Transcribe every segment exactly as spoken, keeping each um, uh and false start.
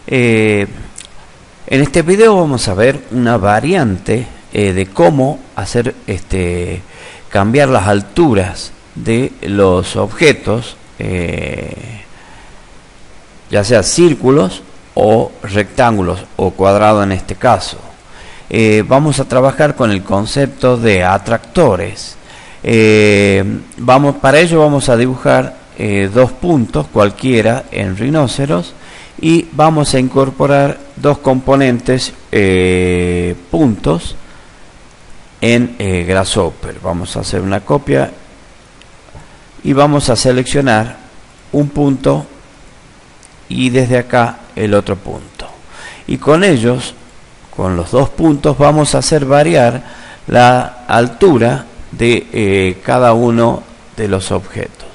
Eh, en este video vamos a ver una variante eh, de cómo hacer este cambiar las alturas de los objetos, eh, ya sea círculos o rectángulos o cuadrados en este caso. Eh, vamos a trabajar con el concepto de atractores. Eh, vamos, para ello vamos a dibujar eh, dos puntos cualquiera en rinoceros y vamos a incorporar dos componentes eh, puntos en eh, Grasshopper. Vamos a hacer una copia y vamos a seleccionar un punto y desde acá el otro punto, y con ellos, con los dos puntos, vamos a hacer variar la altura de eh, cada uno de los objetos.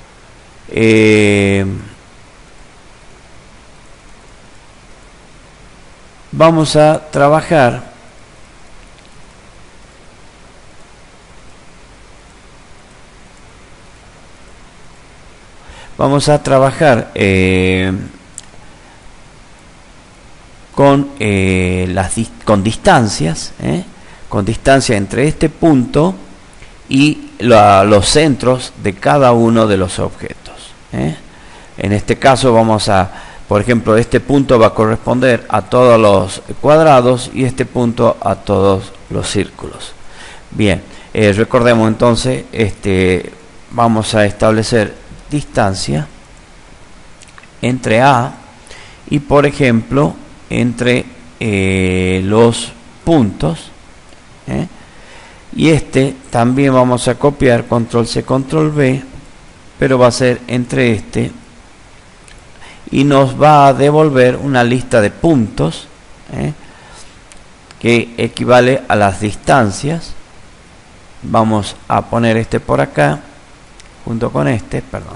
Eh, vamos a trabajar vamos a trabajar eh, con eh, las con distancias eh, con distancia entre este punto y la, los centros de cada uno de los objetos. ¿eh? En este caso vamos a, por ejemplo, este punto va a corresponder a todos los cuadrados y este punto a todos los círculos. Bien, eh, recordemos entonces, este, vamos a establecer distancia entre A y, por ejemplo, entre eh, los puntos. ¿eh? Y este también vamos a copiar, control C, control V, pero va a ser entre este y nos va a devolver una lista de puntos ¿eh? que equivale a las distancias. Vamos a poner este por acá junto con este, perdón,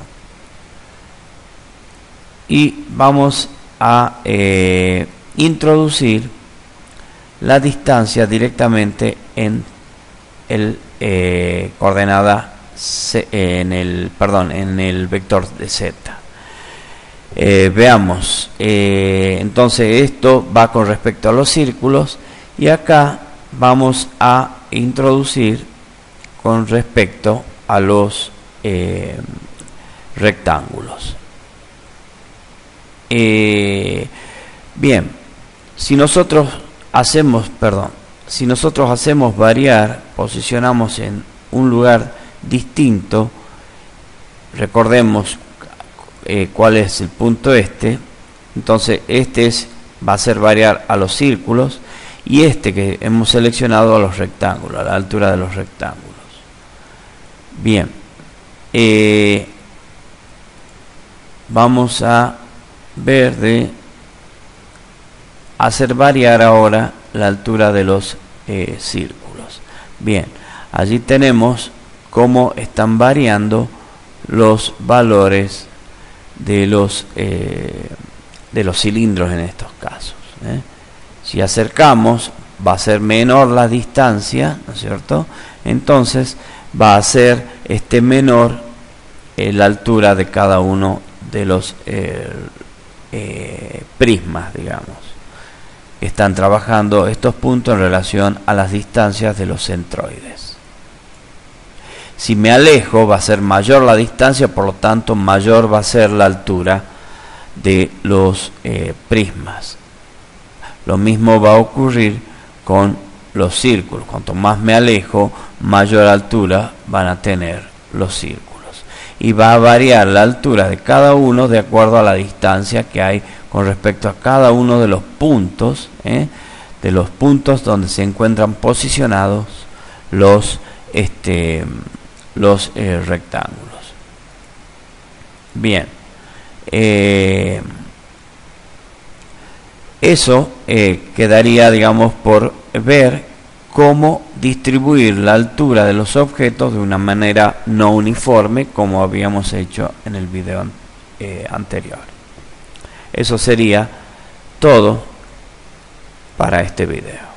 y vamos a eh, introducir la distancia directamente en el eh, coordenada C, en el perdón en el vector de Z. Eh, veamos, eh, entonces esto va con respecto a los círculos y acá vamos a introducir con respecto a los eh, rectángulos. Eh, bien, si nosotros hacemos, perdón, si nosotros hacemos variar, posicionamos en un lugar distinto, recordemos eh, cuál es el punto este, entonces este es, va a hacer variar a los círculos y este que hemos seleccionado a los rectángulos, a la altura de los rectángulos. Bien, eh, vamos a ver de hacer variar ahora la altura de los eh, círculos. Bien, allí tenemos cómo están variando los valores de los eh, de los cilindros en estos casos. ¿eh? Si acercamos, va a ser menor la distancia, ¿no es cierto? Entonces va a ser este menor eh, la altura de cada uno de los eh, eh, prismas, digamos. Están trabajando estos puntos en relación a las distancias de los centroides. Si me alejo, va a ser mayor la distancia, por lo tanto mayor va a ser la altura de los eh, prismas. Lo mismo va a ocurrir con los círculos. Cuanto más me alejo, mayor altura van a tener los círculos. Y va a variar la altura de cada uno de acuerdo a la distancia que hay con respecto a cada uno de los puntos, ¿eh? de los puntos donde se encuentran posicionados los, este, los eh, rectángulos. Bien, eh, eso eh, quedaría, digamos, por ver cómo distribuir la altura de los objetos de una manera no uniforme, como habíamos hecho en el video eh, anterior. Eso sería todo para este video.